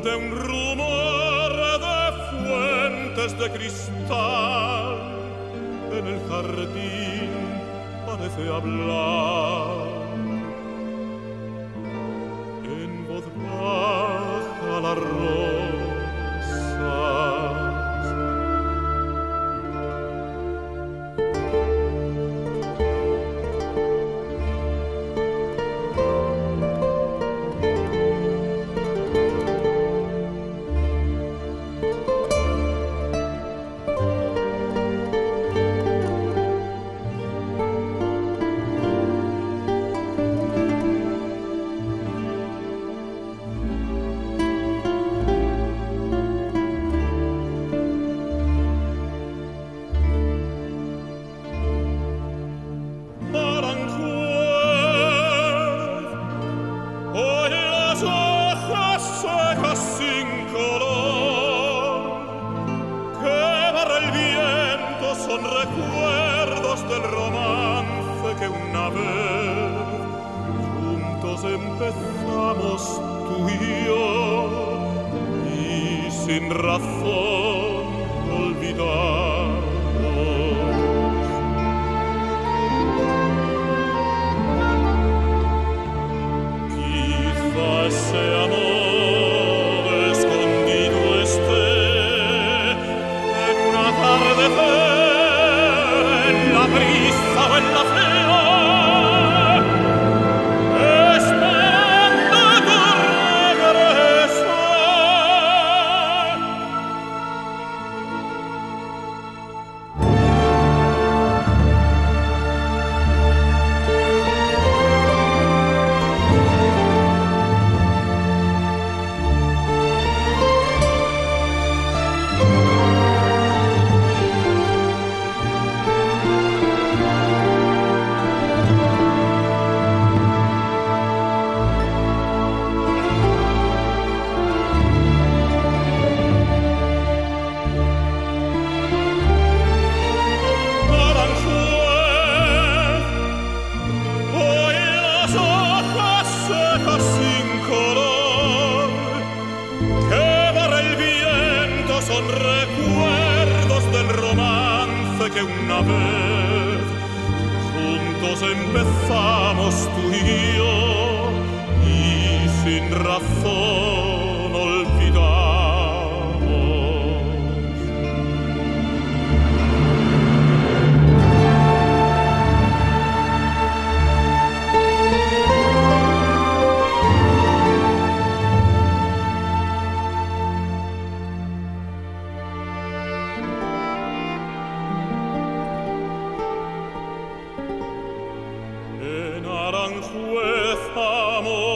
de un rumor de fuentes de cristal, en el jardín parece hablar. En voz baja las rosas, sin color que barra el viento, son recuerdos del romance que una vez juntos empezamos tú y yo, y sin razón olvidamos. Quizá ese amor en la brisa o en la flor, esperando tu regreso. Sin color que barra el viento, son recuerdos del romance que una vez juntos empezamos tú y yo, y sin razón olvidamos. En Aranjuez, amor,